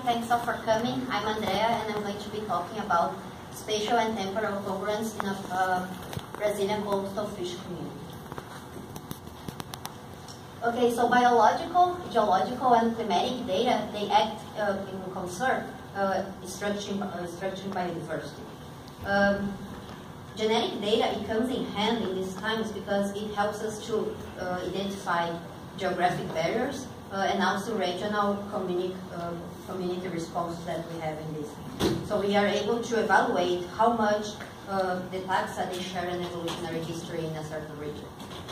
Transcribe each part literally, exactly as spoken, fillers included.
thanks all for coming. I'm Andrea, and I'm going to be talking about spatial and temporal congruence in a uh, Brazilian coastal fish community. Okay, so biological, geological, and climatic data, they act uh, in concert, uh, structuring, uh, structuring biodiversity. Um, genetic data, it comes in hand in these times because it helps us to uh, identify geographic barriers uh, and also regional community, uh, community responses that we have in this. So we are able to evaluate how much uh, the taxa they share an evolutionary history in a certain region.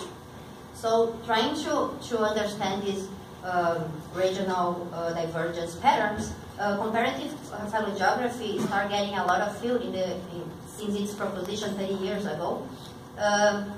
So trying to, to understand these um, regional uh, divergence patterns, uh, comparative phylogeography started getting a lot of field in the, in, since its proposition thirty years ago. Um,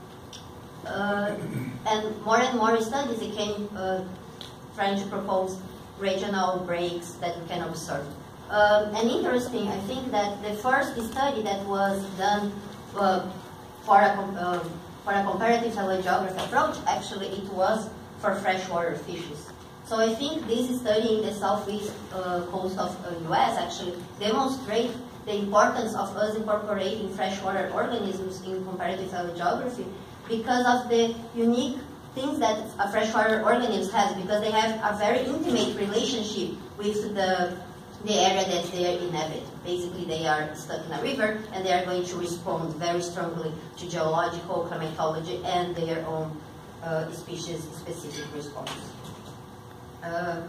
uh, and more and more studies became uh, trying to propose regional breaks that we can observe. Um, and interesting, I think that the first study that was done uh, for a uh, For a comparative phylogeography approach, actually it was for freshwater fishes. So I think this study in the southeast uh, coast of the uh, U S actually demonstrates the importance of us incorporating freshwater organisms in comparative phylogeography because of the unique things that a freshwater organism has, because they have a very intimate relationship with the the area that they inhabit. Basically, they are stuck in a river, and they are going to respond very strongly to geological, climatology, and their own uh, species-specific response. Um,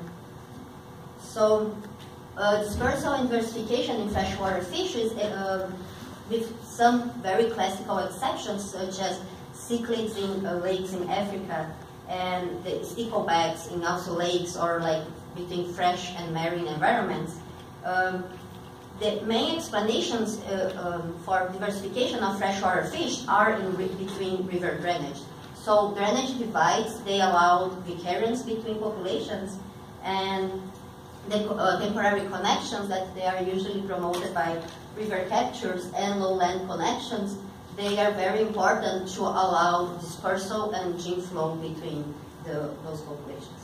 so, uh, dispersal and diversification in freshwater fishes, uh, with some very classical exceptions, such as cichlids in uh, lakes in Africa, and the sticklebacks in also lakes or like between fresh and marine environments. Um, the main explanations uh, um, for diversification of freshwater fish are in re between river drainage. So drainage divides, they allow vicariance between populations, and the uh, temporary connections that they are usually promoted by river captures and lowland connections, they are very important to allow dispersal and gene flow between the, those populations.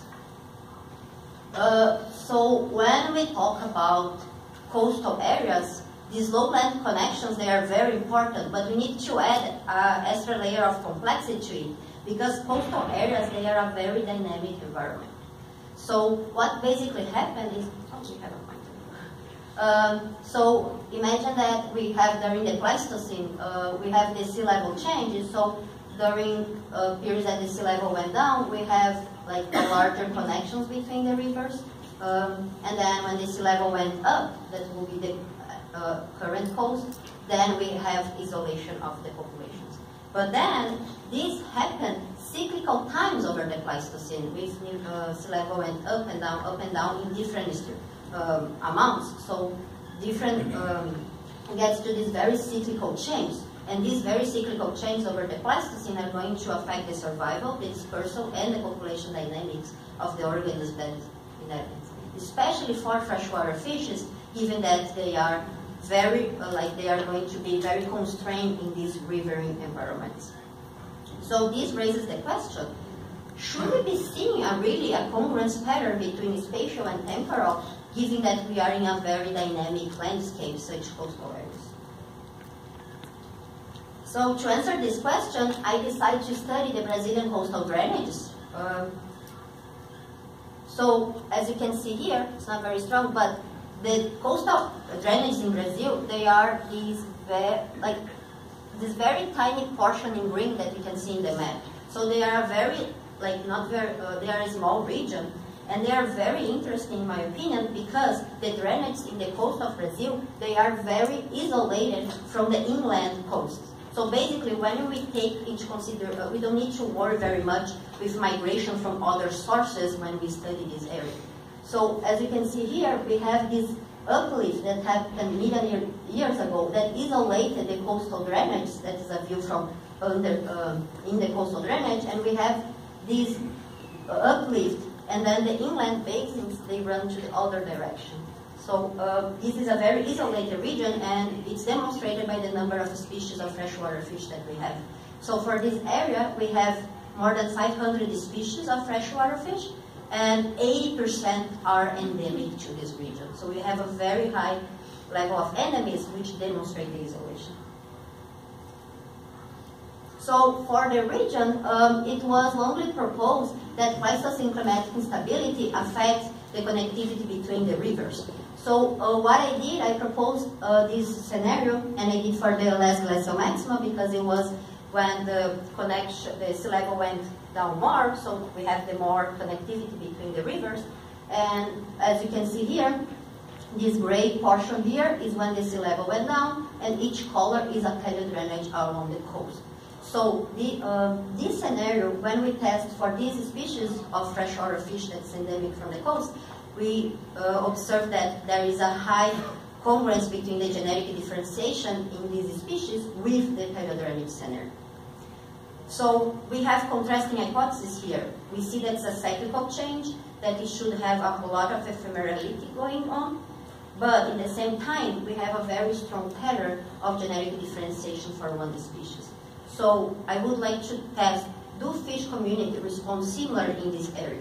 Uh, so when we talk about coastal areas, these lowland connections, they are very important, but we need to add an extra layer of complexity to it, because coastal areas, they are a very dynamic environment. So what basically happened is, oh, we have a pointer. Um, so imagine that we have during the Pleistocene, uh, we have the sea level changes. So during uh, periods that the sea level went down, we have like larger connections between the rivers. Um, and then when the sea level went up, that will be the uh, current coast, then we have isolation of the populations. But then this happened cyclical times over the Pleistocene, with uh, sea level went up and down, up and down in different um, amounts. So different um, gets to this very cyclical change. And these very cyclical changes over the Pleistocene are going to affect the survival, the dispersal, and the population dynamics of the organisms that inhabit, especially for freshwater fishes, given that they are very, uh, like they are going to be very constrained in these riverine environments. So this raises the question, should we be seeing a really a congruence pattern between spatial and temporal, given that we are in a very dynamic landscape, such coastal areas? So to answer this question, I decided to study the Brazilian coastal drainages. Um, so as you can see here, it's not very strong, but the coastal drainages in Brazil, they are these very, like this very tiny portion in green that you can see in the map. So they are a very, like not very, uh, they are a small region, and they are very interesting in my opinion because the drainages in the coast of Brazil, they are very isolated from the inland coast. So basically, when we take into consideration, uh, we don't need to worry very much with migration from other sources when we study this area. So as you can see here, we have this uplift that happened million years ago that isolated the coastal drainage. That is a view from under, uh, in the coastal drainage, and we have this uh, uplift, and then the inland basins, they run to the other direction. So uh, this is a very isolated region, and it's demonstrated by the number of species of freshwater fish that we have. So for this area, we have more than five hundred species of freshwater fish, and eighty percent are endemic to this region. So we have a very high level of endemism, which demonstrate the isolation. So for the region, um, it was longly proposed that Pleistocene climatic instability affects the connectivity between the rivers. So uh, what I did, I proposed uh, this scenario, and I did for the last glacial maxima because it was when the connection, the sea level went down more, so we have the more connectivity between the rivers. And as you can see here, this gray portion here is when the sea level went down, and each color is a paleo drainage along the coast. So the, uh, this scenario, when we test for these species of freshwater fish that's endemic from the coast, we uh, observe that there is a high congruence between the genetic differentiation in these species with the paleo drainage scenario. So we have contrasting hypotheses here. We see that's a cyclical change, that it should have a lot of ephemerality going on, but in the same time, we have a very strong pattern of genetic differentiation for one species. So I would like to test, do fish community respond similar in this area?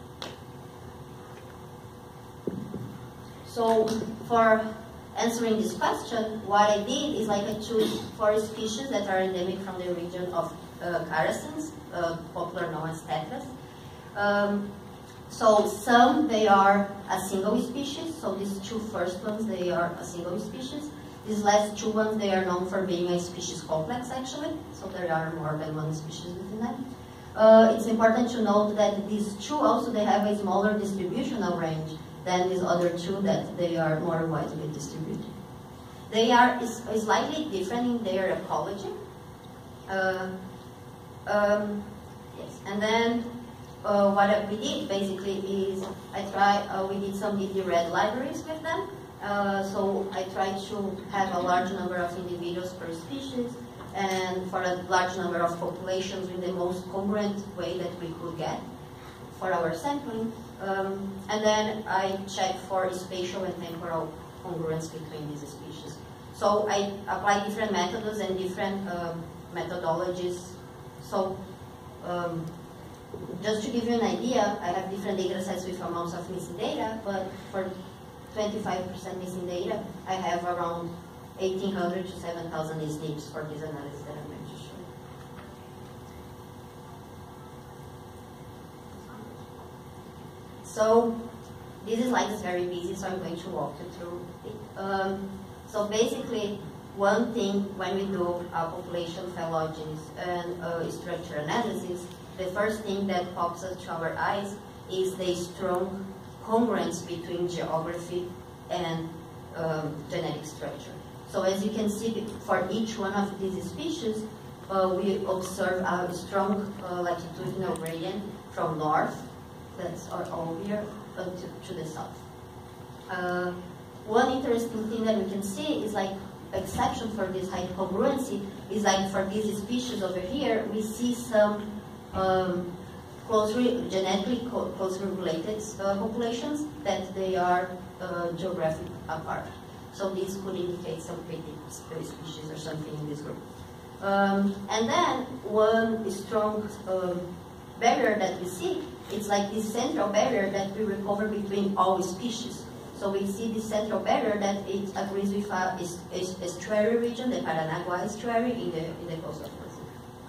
So for answering this question, what I did is like I choose four species that are endemic from the region of uh, Caracins, uh, popular known as tetras. Um, so some, they are a single species. So these two first ones, they are a single species. These last two ones, they are known for being a species complex, actually. So there are more than one species within them. Uh, it's important to note that these two also, they have a smaller distributional range than these other two, that they are more widely distributed. They are is, slightly different in their ecology. Uh, um, yes, and then uh, what we did basically is I try, uh, we did some D D red libraries with them. Uh, so I tried to have a large number of individuals per species, and for a large number of populations in the most congruent way that we could get for our sampling. Um, and then I checked for spatial and temporal congruence between these species. So I applied different methods and different uh, methodologies. So um, just to give you an idea, I have different data sets with amounts of missing data, but for twenty-five percent missing data, I have around eighteen hundred to seven thousand S N Ps for this analysis that I'm going to show you. So this slide is very busy, so I'm going to walk you through it. Um, so basically, one thing when we do our population phylogenies and uh, structure analysis, the first thing that pops up to our eyes is the strong congruence between geography and um, genetic structure. So as you can see, for each one of these species, uh, we observe a strong uh, latitudinal gradient from north, that's our all here, uh, to, to the south. Uh, one interesting thing that we can see is like exception for this high congruency is like for these species over here, we see some um, closely, genetically co closely related uh, populations that they are uh, geographically apart. So this could indicate some critic species or something in this group. Um, and then one strong um, barrier that we see, it's like this central barrier that we recover between all species. So we see this central barrier that it agrees with a, a, a estuary region, the Paranagua estuary in the, in the coast of Brazil.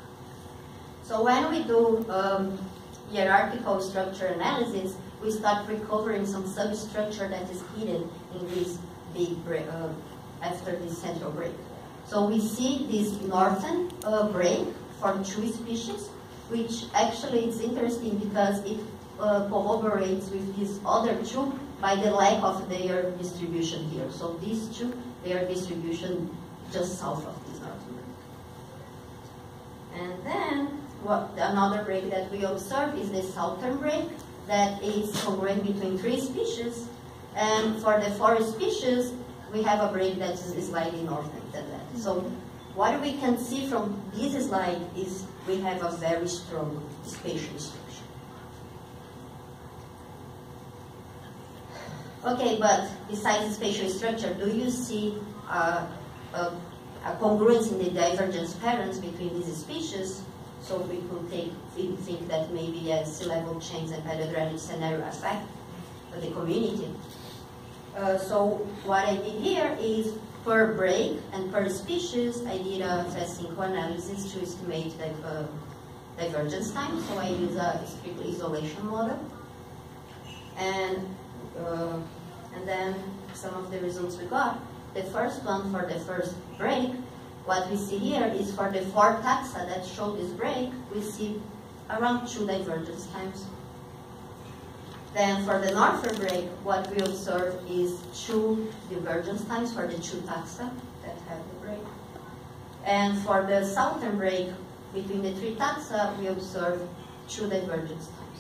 So when we do um, hierarchical structure analysis, we start recovering some substructure that is hidden in this big break, uh, after this central break. So we see this northern uh, break for two species, which actually is interesting because it uh, corroborates with these other two by the lack of their distribution here. So these two, their distribution just south of this northern break. And then what, another break that we observe is the southern break that is congruent between three species. And for the four species, we have a break that is slightly northern than that. So what we can see from this slide is we have a very strong spatial structure. Okay, but besides the spatial structure, do you see uh, a, a congruence in the divergence patterns between these species? So we could take, think that maybe yes, sea level change and paleodrainage scenario affect the community. Uh, so what I did here is per break and per species, I did a fast-synchro analysis to estimate the uh, divergence time. So I use a strict isolation model. And, uh, and then some of the results we got. The first one for the first break, what we see here is for the four taxa that show this break, we see around two divergence times. Then for the northern break, what we observe is two divergence times for the two taxa that have the break. And for the southern break, between the three taxa, we observe two divergence times.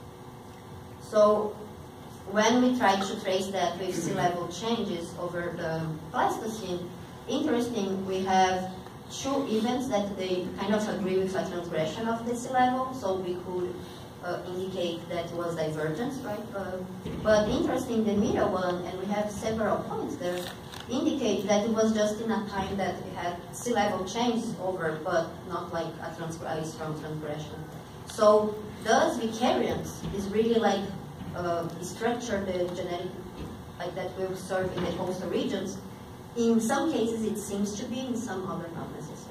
So when we try to trace that with sea level changes over the Pleistocene, interesting, we have two events that they kind of agree with a transgression of the sea level, so we could uh, indicate that it was divergence, right? Uh, but interesting, the middle one, and we have several points there, indicate that it was just in a time that we had sea level change over, but not like a, trans a strong transgression. So thus vicariance is really like uh, structure the genetic, like that we observe in the coastal regions. In some cases it seems to be, in some other not necessarily.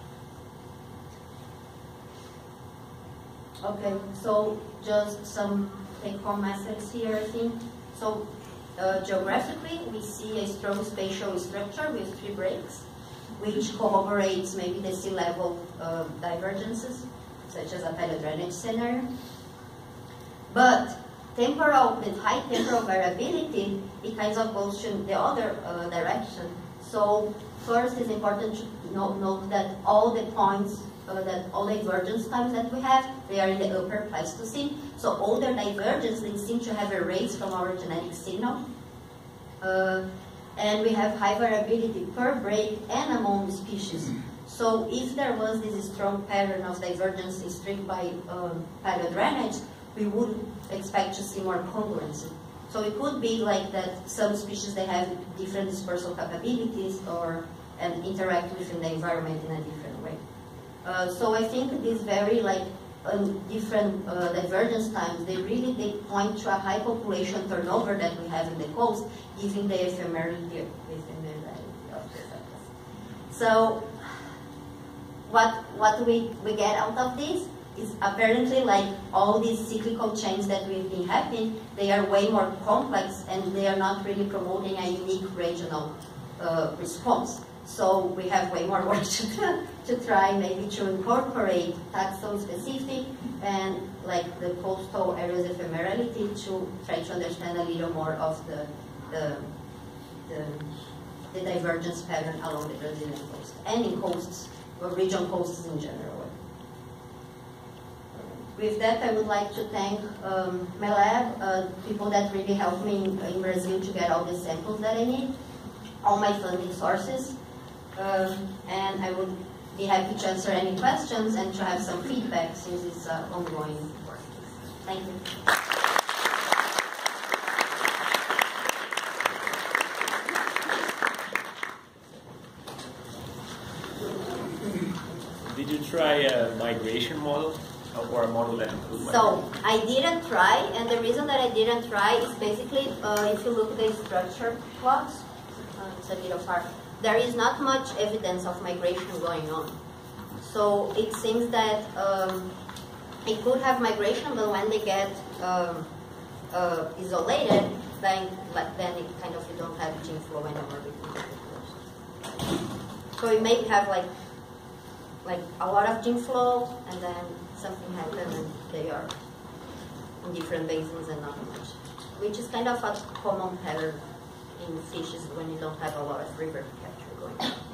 Okay, so just some take-home messages here, I think. So uh, geographically, we see a strong spatial structure with three breaks, which corroborates maybe the sea level uh, divergences, such as a paleodrainage scenario. But temporal, with high temporal variability, it kind of goes to the other uh, direction. So first, it's important to note, note that all the points, uh, that all the divergence times that we have, they are in the upper Pleistocene. So all their divergence, they seem to have erased from our genetic signal. Uh, and we have high variability per break and among species. So if there was this strong pattern of divergence stripped by um, paleodrainage, we would expect to see more congruence. So it could be like that some species, they have different dispersal capabilities or and interact within the environment in a different way. Uh, so I think these very like um, different uh, divergence times, they really they point to a high population turnover that we have in the coast, given the ephemerality of the surface. So what what we, we get out of this is apparently like all these cyclical changes that we've been having, they are way more complex and they are not really promoting a unique regional uh, response. So we have way more work to do, to try maybe to incorporate taxon specific and like the coastal areas ephemerality to try to understand a little more of the, the, the, the divergence pattern along the Brazilian coast and in coasts, or region coasts in general. With that, I would like to thank um, my lab, uh, people that really helped me in, in Brazil to get all the samples that I need, all my funding sources, um, and I would be happy to answer any questions and to have some feedback since it's uh, ongoing work. Thank you. Did you try a migration model? Or a model that includes So I didn't try, and the reason that I didn't try is basically uh, if you look at the structure plots, uh, it's a little far, there is not much evidence of migration going on. So it seems that um, it could have migration, but when they get um, uh, isolated, then then it kind of you don't have gene flow anymore between the populations. So it may have like like a lot of gene flow, and then something happened and they are in different basins and not much, which is kind of a common pattern in fishes when you don't have a lot of river capture going on.